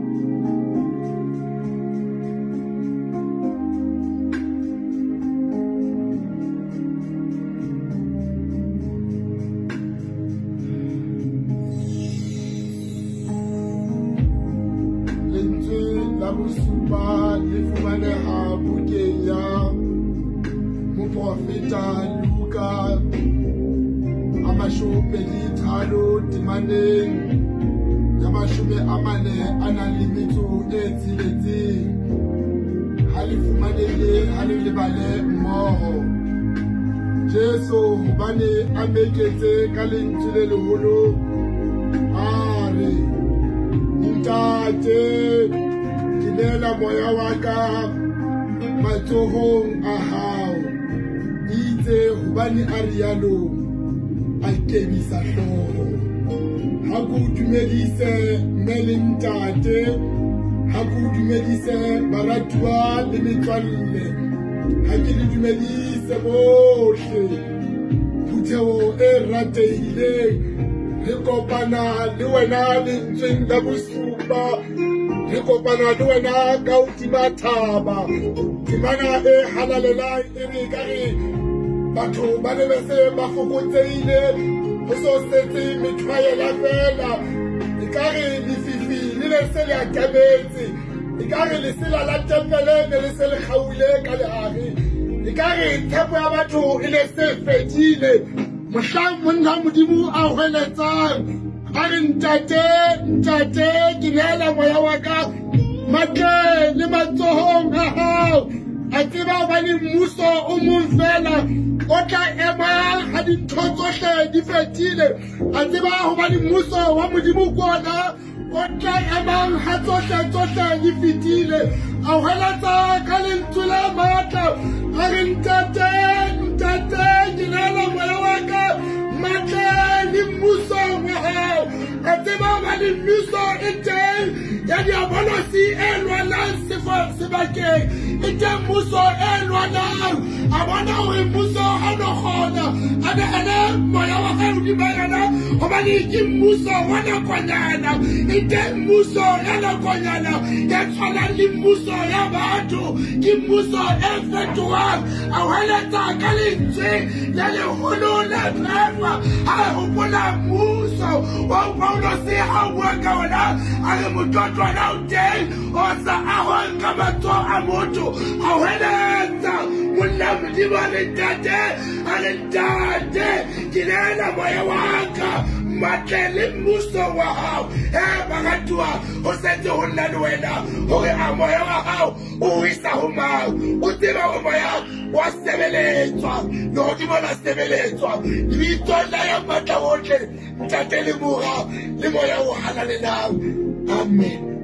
Supa le fumaneha bukeng ya moprofeta Luka a 13 temaneng ya 46 ha le fumanele ha le lebale mmoho Jesu hobane a meketse ka lentswe le leholo a re ntate Nela moya waka matsohong a hao itse hobane a rialo a ikemisa hlooho ha ko dumedise mme le ntate ha ko dumedise baratuwa le metswalle ha ke le dumedise bohle phutheo e ratehileng re kopana le wena lentsweng la bosupa re kopana le wena ka hodima thaba temana e halalelang e re ka re batho ba ne ba se ba fokotseile ho so setse methwaela fela e ka re lefifi le le se le atametse e ka re lesela la tempele ne le se le kgaule ka lehare e ka re tshepo ya batho e le se fedile mohlang monna modimo a hweletsang a re ntate ke nela moya wa ka matleng le matsohong a hao a tseba hobane mmuso o mong fela o tla ema ha dintho tsohle di fetile a tseba hobane mmuso wa modimo ke ona o tla emang ha tsohle di fetile a hweletsa ka lentswe la matla a re ntate ke nela moya wa ka matleng le mmuso wa hao a tseba hobane mmuso e teng ya diabolosi e lwanang sebakeng e teng mmuso e lwanang a bona hore mmuso ha no kgona a be ene moya wa hae hodima yena hobane ke mmuso wa nakonyana e teng mmuso ya nakonyana ya tshwanang le mmuso ya batho ke mmuso e fetohang a hweletsa ka lentswe ya leholo le phefa a hopola mmuso wa Paulos ha bua ka ona a re mototwana o teng o sa a honka batho a motho a hweletsa monna modimo a re ntate ke nela moya wa ka matle le mmuso wa hao baratuwa o setse ho nna le wena hore a moya wa hao o isa ho mang o tseba ho moya wa sebeletswa le hodimo la sebeletswa lebitso la ya matla ohle ntate le mora le moya o halalelang amen.